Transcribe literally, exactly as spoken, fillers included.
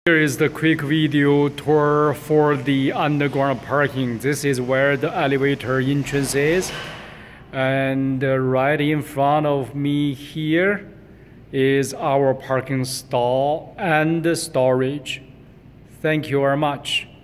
Here is the quick video tour for the underground parking. This is where the elevator entrance is. And uh, right in front of me here is our parking stall and storage. Thank you very much.